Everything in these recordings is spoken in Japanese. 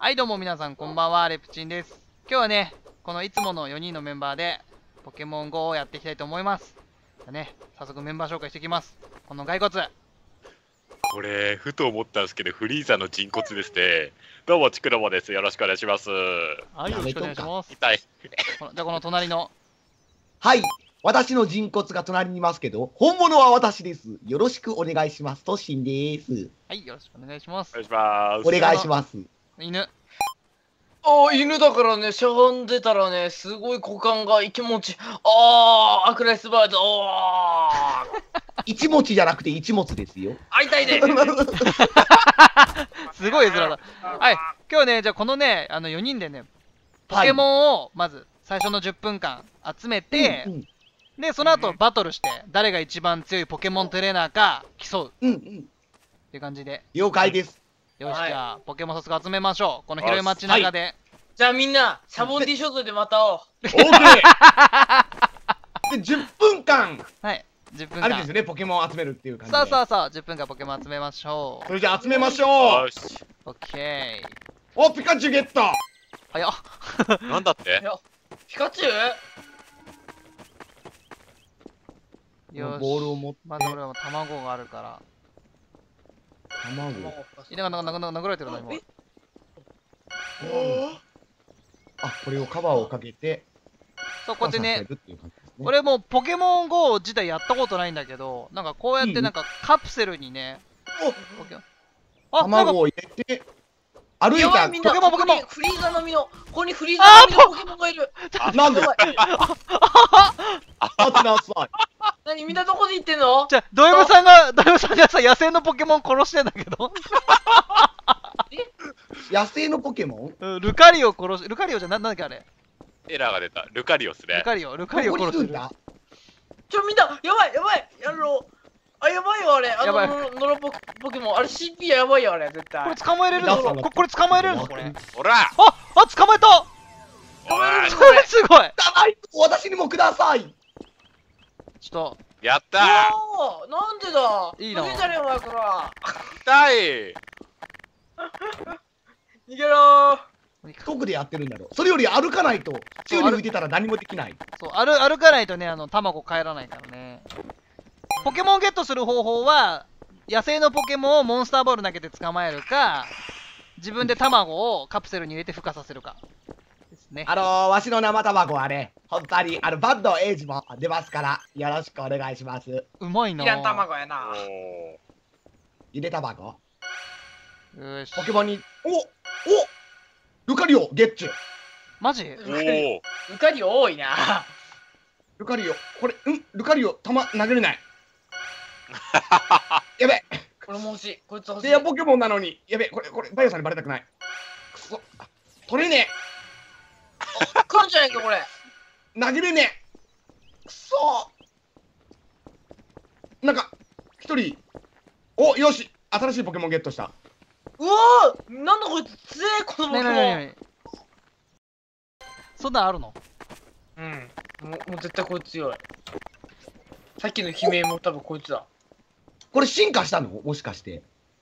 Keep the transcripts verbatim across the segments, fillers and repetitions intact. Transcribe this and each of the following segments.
はいどうも皆さんこんばんは、レプチンです。今日はね、このいつものよにんのメンバーでポケモン ゴー をやっていきたいと思います。じゃあね、早速メンバー紹介していきます。この骸骨。 これ、ふと思ったんですけど、フリーザの人骨ですね。どうも、ちくろもです。よろしくお願いします。 はい、よろしくお願いします。 痛い。 このじゃあこの隣の。 はい、私の人骨が隣にいますけど、本物は私です。よろしくお願いします。トシンです。 はい、よろしくお願いします。 お願いします。 お願いします。 犬。 ああ、犬だからね、しゃがんでたらね、すごい股間が気持ち、ああ、アクライスバード、ああ、 一文字じゃなくて一物ですよ。 あ、痛いね。 すごい絵面だ。はい、今日ね、じゃあこのね、あのよにんでね、ポケモンをまず最初のじゅっぷんかん集めて、 うんうん、 で、その後バトルして、誰が一番強いポケモントレーナーか競うっうんうん。 ていう感じで。 了解です。 よし、 はいじゃあ、ポケモン早速集めましょう。この広い街中で。 じゃあみんな、シャボンディショットでまた会おう。 オーケーで、じゅっぷんかん、 はい、じゅっぷんかん。 あれですよね、ポケモンを集めるっていう感じで。 そうそうそう、じゅっぷんかんポケモン集めましょう。 それじゃあ集めましょう。 よし。 オッケー。 お、ピカチュウゲット。 早っ。 なんだってピカチュウよし。 ボールを持って。 まず俺は卵があるから。 卵。 いながながな殴られてるな、今。 あ、これをカバーをかけて。 そう、こうやってね、 刺させるっていう感じですね。 俺もうポケモン ゴー 自体やったことないんだけど、なんかこうやってなんかカプセルにね、ポケモンあ、なんか卵を入れて、歩いたやばい、みんな、 ポケモンここポケモンにフリーザ並みの、ここにフリーザ並みのポケモンがいる。 なんでやばい。 待ってなさい。 何、みんなどこで行ってんの？ じゃあ、ド M さんが、ド M さんがさ、野生のポケモン殺してんだけど。 野生のポケモンうんルカリオ殺し、ルカリオじゃな、なんだっけあれ。 エラーが出た。ルカリオスね。 ルカリオ、ルカリオここに殺してる。 いるんだ。 ちょ、みんな、やばい、やばい、あの、あ、やばいよ、あれ、あやばいの、ノロポポケモン、あれ シーピー やばいよ、あれ、絶対。 これ捕まえれるの皆さんがここれ捕まえれるのこれ。 ほらああ、捕まえたおらこれすごいはい私にもください。 ちょっと、 やったうわー、なんでだいいな逃げたね、お前から。 ー痛い逃げろどこでやってるんだろう。それより歩かないと宙に浮いてたら何もできない。 そう、歩歩かないとね、あの、卵帰らないからね。ポケモンゲットする方法は、野生のポケモンをモンスターボール投げて捕まえるか、自分で卵をカプセルに入れて孵化させるか。ですね。 あのー、わしの生卵はね、本当にあのバッドエイジも出ますからよろしくお願いします。 うまいな。 いらん卵やおな。 ーゆで卵よし。 ポケモンにおおルカリオゲッチュマジおーうかり多いな。 ルカリオこれうんルカリオ球投げれないやべこれも欲しい。こいつ欲しい。 レアポケモンなのにやべこれこれバイオさんにバレたくないくそ取れね来るんじゃないか、これ。 え投げれねえくそなんか一人およし新しいポケモンゲットしたうわー、なんだこいつ、強え、このポねケモン。 えねえねえそんなんあるのうん。もう、もう絶対こいつ強い。さっきの悲鳴も多分こいつだ。 これ進化したのもしかして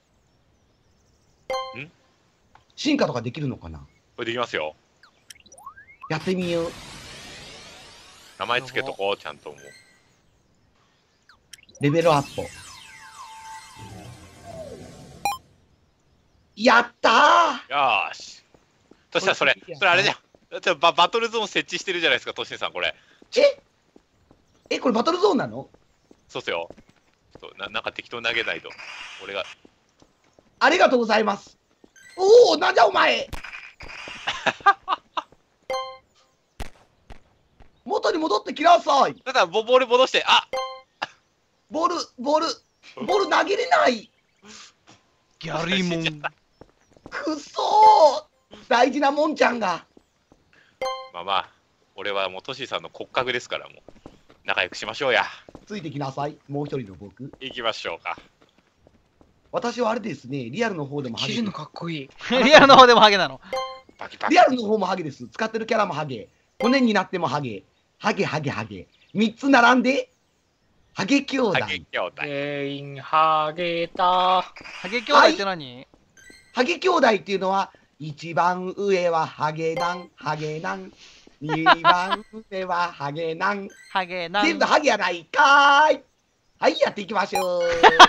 ん進化とかできるのかなこれできますよ。 やってみよう名前つけとこう、ちゃんともう。 レベルアップやったよーし。そしたらそれ、それあれじゃん。だってババトルゾーン設置してるじゃないですか、トシンさん、これ。 ーええこれバトルゾーンなのそうっすよ。ちょっとななんか適当に投げないと。俺が。 ありがとうございますおおなんじゃお前元に戻ってきなさいただボボール戻して、あボールボールボール投げれないギャリモン。 くそー大事なもんちゃんがまあまあ、俺はもうトシンさんの骨格ですから、もう。仲良くしましょうや。 ついてきなさいもう一人の僕行きましょうか。 私はあれですねリアルの方でもハゲ切るのかっこいい。 リアルの方でもハゲなの。 バキバキリアルの方もハゲです使ってるキャラもハゲ骨になってもハゲハゲハゲハゲみっつ並んでハゲ兄弟ハゲ兄弟。 全員ハゲた。 ハゲ兄弟って何？ ハゲ兄弟っていうのは一番上はハゲナン、ハゲナン。二番上はハゲナン。 ハゲなん全部ハゲやないかーい。はい、やっていきましょう。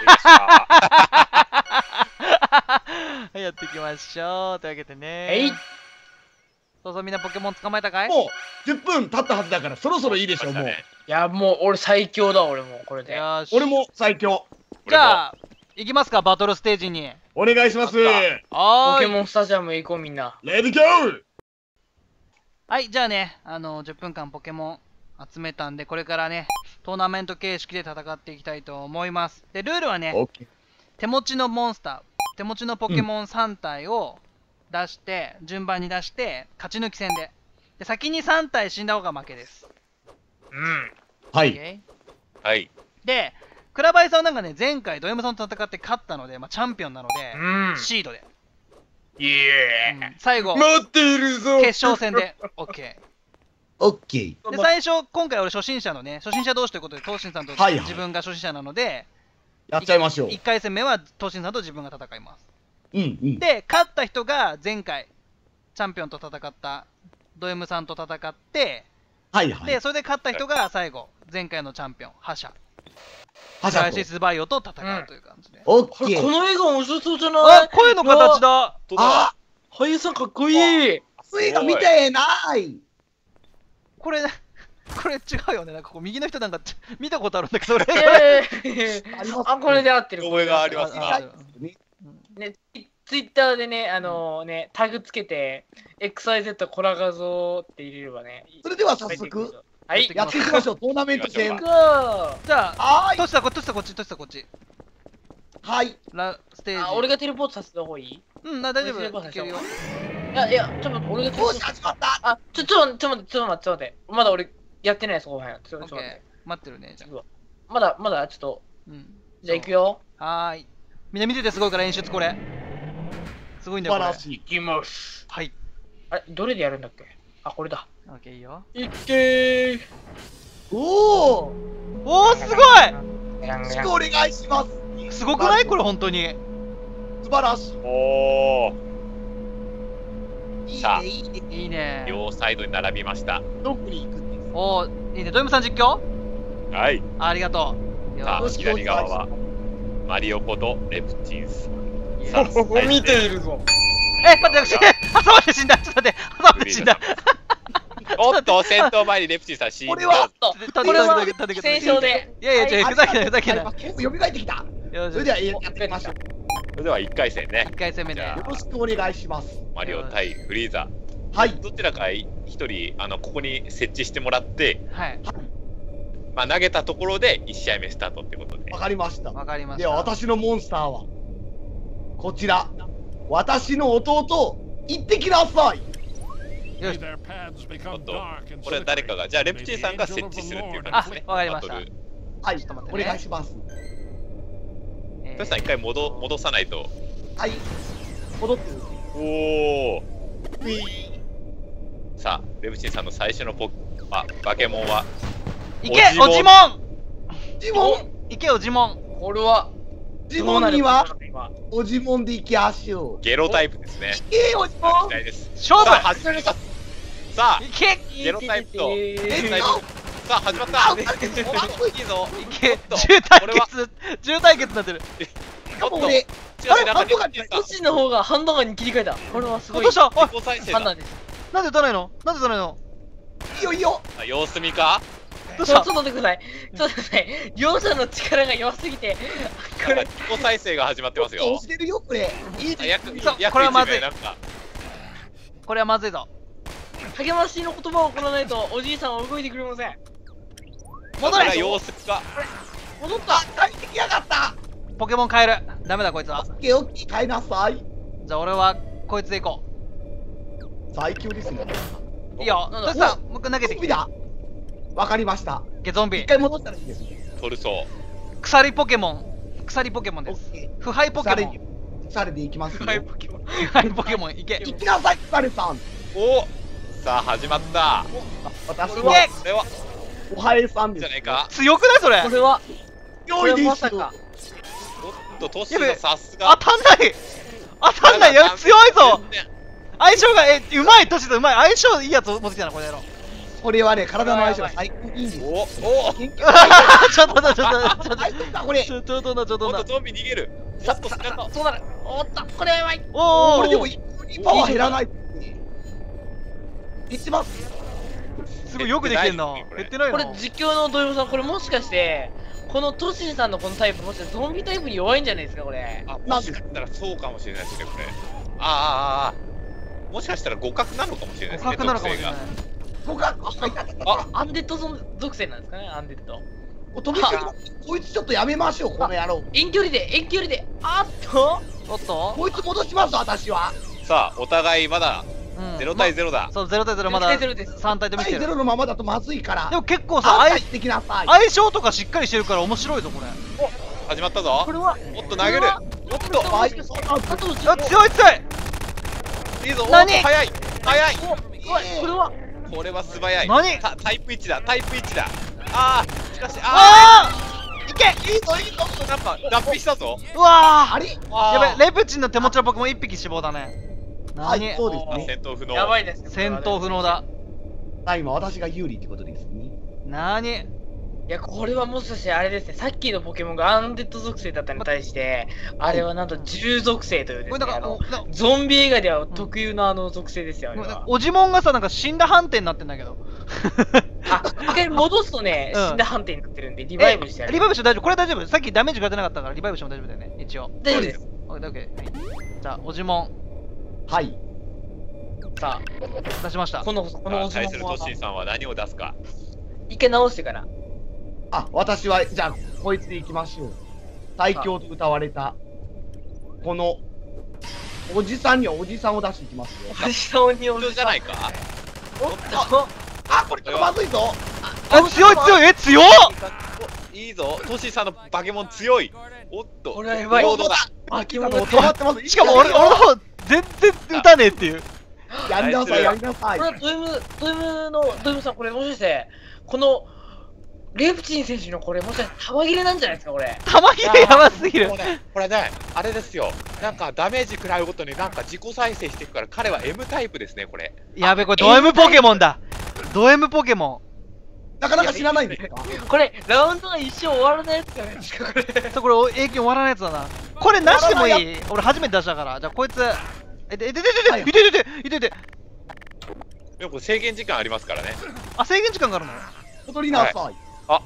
はいやっていきましょう。というわけでね。 えいそうそう、みんなポケモン捕まえたかい？ もうじゅっぷん経ったはずだからそろそろいいでしょう、もう。 いや、もう俺最強だ、俺もこれで。 よーし。 俺も最強。 じゃあ、行きますか、バトルステージに。 お願いします。 やっはーい。 ポケモンスタジアム行こうみんな。 レディーゴー。 はい、じゃあね、あの、じゅっぷんかんポケモン集めたんで、これからね、トーナメント形式で戦っていきたいと思います。で、ルールはね、 オッケー。 手持ちのモンスター、手持ちのポケモンさん体を出して、順番に出して、勝ち抜き戦で。で、先にさん体死んだ方が負けです。 うん。 はい。 OK？ はい。 で、クラバイさんはなんかね、前回ド M さんと戦って勝ったので、まあ、チャンピオンなので、 うん。 シードで、 イエうん最後、 待っているぞ。 決勝戦で OK。 オッケー。 で、最初、今回俺初心者のね、初心者同士ということで、東進さんとはいはい自分が初心者なので、 やっちゃいましょう。 いっかい戦目は東進さんと自分が戦います。 うんうん。 で、勝った人が前回、チャンピオンと戦ったド M さんと戦って、 はいはい。 で、それで勝った人が最後、前回のチャンピオン、覇者、 はしゃとフライシスバイオと戦うという感じで。 オッこれケー。 この映画面白そうじゃない？ あ、声の形だ。 とだ。 あ、 俳優さんかっこいい。 映画見てえない。 これ、これ違うよね。なんかこう右の人なんかち見たことあるんだけど、俺。 えーありますあ、これで合ってる。 覚えがありますなああるね。 ね、ツイッターでね、あのーね、タグつけて、エックスワイゼット コラ画像って入れればね。 それでは早入ってくる速ぞはい。 やっていきましょう。トーナメント戦行き。 じゃあ、 はーい。 トシさん、こトシさんこっち、トシさんこっち。 はい。 ラステージ。 あ、俺がテレポートさせた方がいい？ うん、な大丈夫。 俺テレポートさせたいけるよ。 いや、いや、ちょっと待って、俺がテレポおーし、 ート始まった。 あ、ちょ、ちょ、ちょっと待って、ちょっと待って、ちょっと待って。まだ俺、やってないです、後半。ちょっとオッケーちょっと待って。。 待ってるね、じゃあ。 まだ、まだ、ちょっと、 うん。 じゃあ行くよ。 はーい。みんな見ててすごいから演出これ。すごいんだよ、これ。 素晴らしい。 行きます。 はい。 あれ、どれでやるんだっけ？あ、これだ。 オッケーいいよ。 いっけー。 おお。 おー、すごいよろしくお願いします。 すごくないこれ、本当に。 素晴らしおー。 い。いいさあね、いいね。 いいね。 両サイドに並びました。 どこに行くんですか。 おー、いいね。ド M さん実況はい。 あありがとう。よさあーし。 左側はマリオことレプチンス。さあ、 見ているぞ。 え、待って、私、挟まって死んだ。ちょっと待って、挟まって死んだ。 おっと、先頭前にレプチンさん死んだ。 これはここれは立てて戦勝で。 いやいや、違う、ふざけない、ふざけない。 あ結構蘇ってきた。 よしそれではやってみましょう。 それではいっかい戦ねいっ。かい戦目で。 じゃあよろしくお願いします。 マリオ対フリーザ。 はい。 どちらか一人、あの、ここに設置してもらって、 はい。 まあ、投げたところでいち試合目スタートってことでわ。かりました。 わかりました。 では私のモンスターはこちら。私の弟、行ってきなさい。 よし。 おっと、これは誰かが、じゃあレプチンさんが設置するっていう感じですね。 あわかりましたバトルはいちょっと待っ、 おてね願いします。 えートシさん一回戻戻さないと。 はい。戻ってる。 おお。さあ、レプチンさんの最初のポあバケモンは、 いけおジおジモモンジモン、 いけおジモンこれは、 ジモンには今おジモンで行きましょう。 ゲロタイプですね。 ええ、おジモン。 期待です。 勝さあ、 負始まります。さあ、 いけゲロタイプとえゲロータイプ。さあ、始まった。 あおいいぞ。 いけおっと重対これは決重対決になってるかも俺、 違うあれ中でハンドガンじゃないトシの方がハンドガンに切り替えた。これはすごい。 どうしたおい自己再生だ。 判断です。 なんで打たないのなんで打たないのいいよいいよ。 あ様子見か。 どうしたちょちょっと待ってください。ちょっと待ってください。両者の力が弱すぎて、これ、 自己再生が始まってますよ押。してるよこれ。いいあ約そう約これはまずい一名なんかこれはまずいぞ励ましの言葉を送らないとおじいさんは動いてくれません。 戻れこれは様子か。 戻った。 帰ってきやがった。 ポケモン変えるダメだこいつはオッケーオッケー、帰りなさい。 じゃあ俺はこいつで行こ最強ですね。 ういいよなんだトシさんもう一回投げてきてゾンビだ。わかりました。 ゲゾンビ一回戻ったらいいです。 トルソ鎖ポケモン鎖ポケモンですオッケー。 腐敗ポケモンン。腐れで行きますよ。 腐敗ポケモン。 腐敗ポケモンいけ行きなさい、腐れさん。 おさあ始まった。 い私はけこれはおはえさんです。 じゃないか。 強くないそれこれは、これ良いですよ。 はまさか。 おっとトシのさすが。 当たんない当たんないや強いぞ全然相性がえうまい年とうまい相性いいやつ持ってきたなこれやろこれはね、体の相性が最高にいいんですよ。 おお研究ちょっと待ってちょっと待ってちょっと大丈夫かこれ。 ちょっと待ってちょっとおっ待ってとゾンビ逃げるおっとスカッとそうなる。おっと、これはやばい。 おおこれでも一パワー減らない。減ってます。 すごいよくできてんな減ってないなこれ実況の土曜さん、これもしかしてこのトシンさんのこのタイプもしかしてゾンビタイプに弱いんじゃないですかこれ。 あもしかしたらそうかもしれないですねこれあーあーあーもしかしたら互角なのかもしれないですね互角なのかもしれない僕はあ、アンデッド属性なんですかね、アンデッド。 飛び込みこいつちょっとやめましょうこの野郎。 遠距離で遠距離であっとおっとこいつ戻します私は。 さあお互いまだうんゼロ対ゼロだそうゼロ対ゼロまだゼロです。 さん対で見せてる対ゼロのままだとまずいから。 でも結構さあんた相してきなさい。 相性とかしっかりしてるから面白いぞこれ始まったぞこれはおっと投げるおっとあいあとあ強い強いいいぞおっと何早い早いこれはこれは素早い何タタイプいちだタイプいちだあーしかしあああいけいいぞいいぞ。 ーなんか脱皮したぞうわーあれあやべレプチンの手持ちの僕も一匹死亡だね何はいそうですあね。 戦闘不能やばいですね。 戦闘不能だあ今私が有利ってことですね。 何いや、これはもしかしてあれですね、さっきのポケモンがアンデッド属性だったのに対して、あれはなんと獣属性というでこれだすね、あのからおなゾンビ映画では特有のあの属性ですよ、あれは。 おじもんがさなんか死んだ判定になってんだけどあ、一回戻すとね、 うん死んだ判定になってるんで、リバイブしてやる。 リバイブして大丈夫これ大丈夫さっきダメージが出なかったからリバイブしても大丈夫だよね一応大丈夫です。 オッケーオッケーはいじゃあおじもはい。 さん出しましたあ、この、このさあおじもんは対するトッシーさんは何を出すか一回直してから。 あ私はじゃあこいつでいきましょう。最強と歌われたこのおじさんにはおじさんを出していきますよ。 おじさんにお人じゃないかおっと、 あこれちょっとまずいぞ。 あ強い強いえ強っいいぞトッシーさんのバケモン強いおっとこれはやばいロードだあ、気もう持ち止まってます。 しかも俺俺の方全然打たねえっていうやりなさいやりなさいこ。れはド M、ド M の、ド M さん、これもしかして、この、レプチン選手のこれ、もしかして玉切れなんじゃないですか、これ。 玉切れやばすぎるこれねこれねあれですよなんかダメージ食らうごとになんか自己再生していくから彼は M タイプですねこれやべこれド M ポケモンだド M ポケモなかなか知らないんですか。 これ、ラウンドが一生終わらないやつじゃないですか、これ。 ンそうこれ永久終わらないやつだなこれなしでもいい俺初めて出したからじゃあこいつえでででででいていていていていてでもこれ制限時間ありますからねあ制限時間があるの踊りなさい。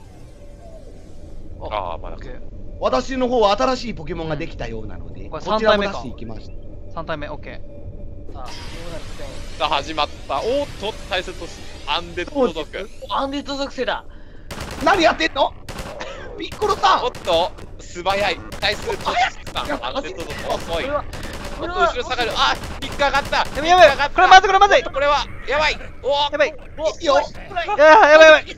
ああまだオッケー私の方は新しいポケモンができたようなので、 これこちらも出三体目かしていきました。 さん体目オッケさあ、どうなるさあ始まったおーっと対するトシアンデッド族おアンデッド属性だ。 何やってんのピッコロさんおっと素早い対するトシさんアンデッド族遅いこれは、 おっとこれは、 後ろ下がるあ引っかかったーやべやべこれまずいこれまずいこれはやばいおやばいいいよ。 いややばいやばい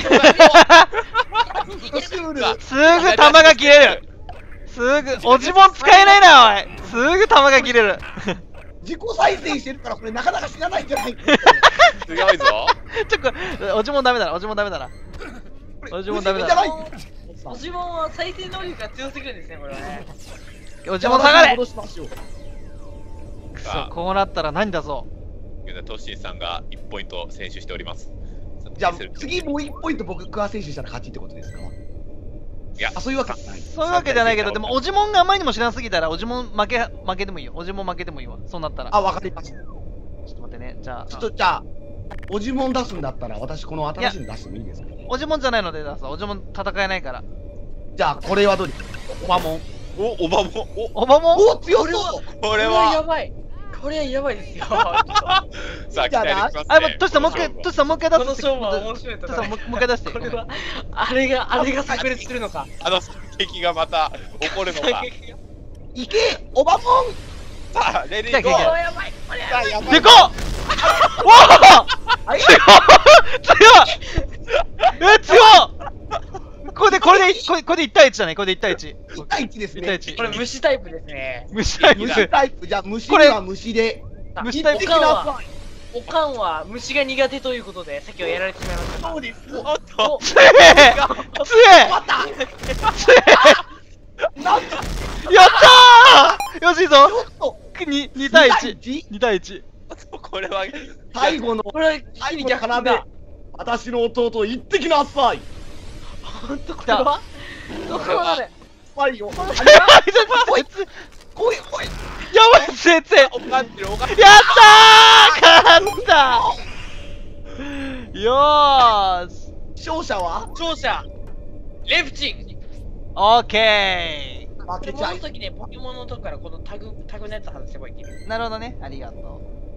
シュール。 すぐ弾が切れるすぐおじもん使えないなおいすぐ弾が切れる自己再生してるからこれなかなか知らないんじゃない。 すごいぞちょっとおじもんダメだなおじもんダメだなおじもんダメだじゃない。 おじもんは再生能力が強すぎるんですね、これはね。 おじもん下がれ戻しましょう。 くそこうなったら何だぞ現在トッシーさんがいちポイント選手しておりますじゃあ次もういちポイント僕クワ選手したら勝ちってことですか。 いやあそういうわけじゃない。 そういうわけじゃないけどでもおじもんがあまりにも知らなすぎたらおじもん負け負けでもいいよおじもん負けてもいいわそうなったらあわかりました。 ちょっと待ってねじゃあちょっとじゃあおじもん出すんだったら私この新しいの出してもいいですか。 おじもんじゃないので出すおじもん戦えないからじゃあこれはどうですか。おばもん。 おおばもおおばもんお強そう。 これやはばい。これはやばいですよ。 さあ期待できますねあやばいトシさんもう一回トシさんもう一回出このす勝負は面白いとトシさんもうもう一回出してこれは、あれが、あれが炸裂するのか。 あの敵がまた起こるのかいけおばもん。 さあレディーゴいけいけいけーやばい。これさあやばいでかっおお強い強いえ強っこれでこれでこれこれでいち対いちだねこれでいち対いちいち対いちですいち対ね。 いちこれ虫タイプですね。 虫タイプ虫タイプじゃあ虫には虫で。 虫タイプ行ってきなさい。 おかんは虫が苦手ということで、さっきはやられてしまいました。 そうです。 おっと強え強えまた。 強えなんとやったーよしいいぞちょっとにに対いちいち。 に対いちこれは最後の、 これは一気最に後の奏で逆だ。 私の弟、行ってきなさい。 ほんとこれはどこまでさいよ。 こいつおいおいやばい先生やっおかってるおかってるたー勝ったよーし勝者は勝者レプチン。 オーケ負けちゃいこの。時ねポケモンのとこからこのタグタグのやつ外せばいける。 ーなるほどねありがとう